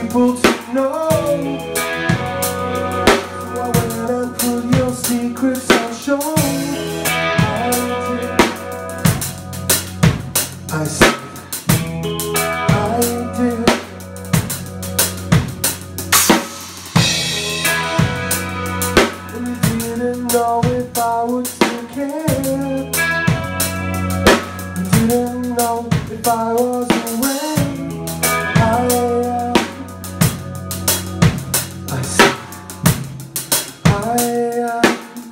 people to know. So I went and put your secrets on show. I said I did. And you didn't know if I would still care. You didn't know if I was aware. I said I am.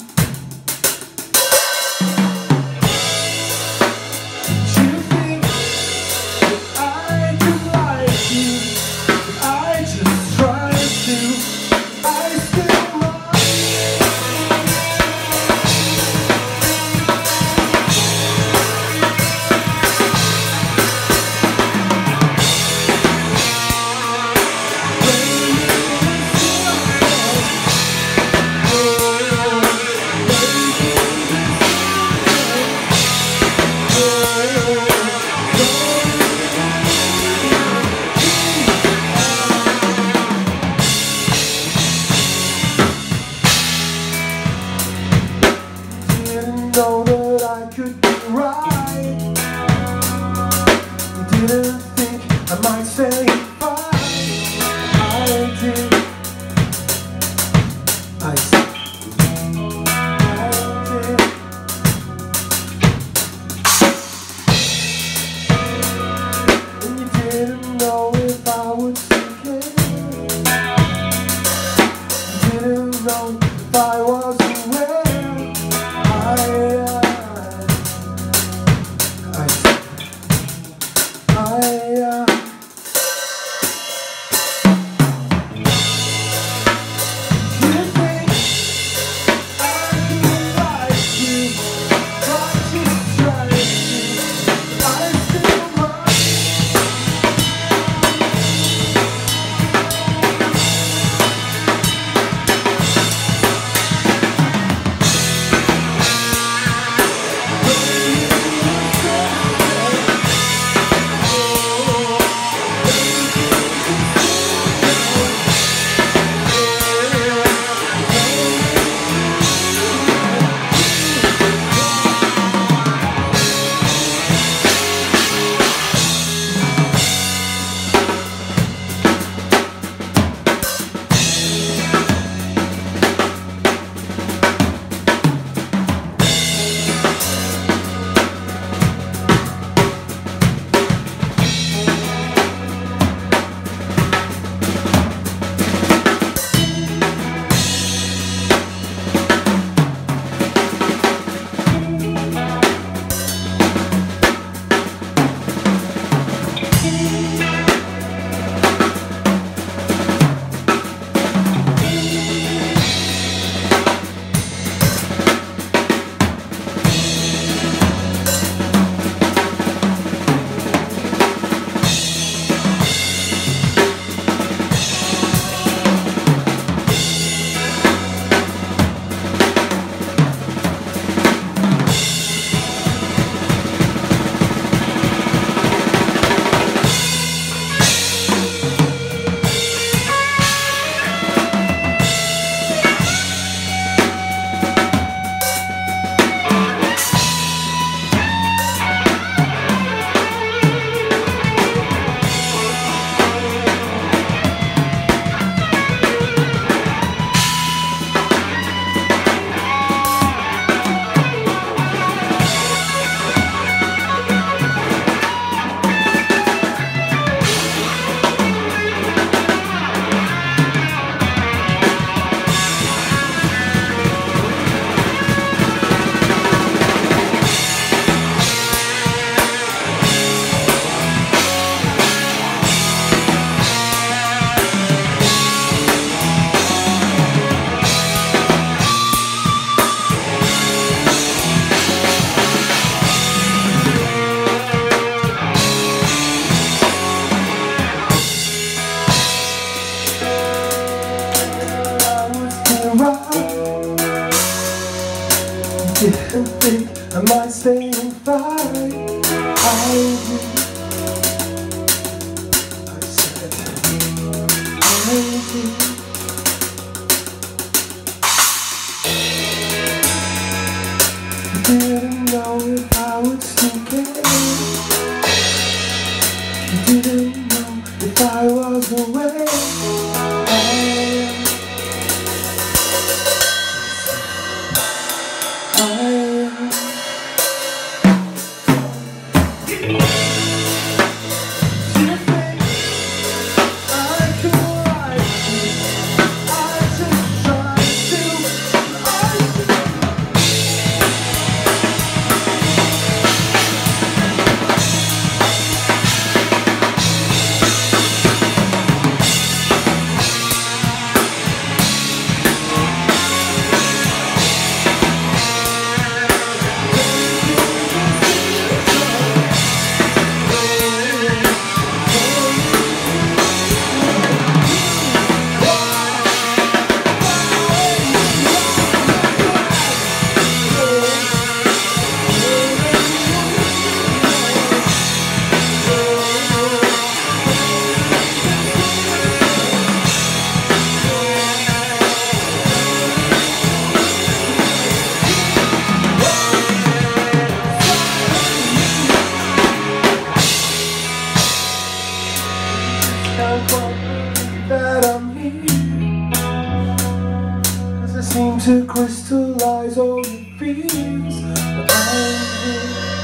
Know that I could be right. You didn't think I might say fine. I did. I said I did. And you didn't know if I would still care. You didn't know if I was aware. Didn't think I might stay and fight. I did. I said Didn't know if I would still care. Didn't know if I was away. Can't quite believe that I'm here, 'cause I seem to crystallize all the fears, but I'm here.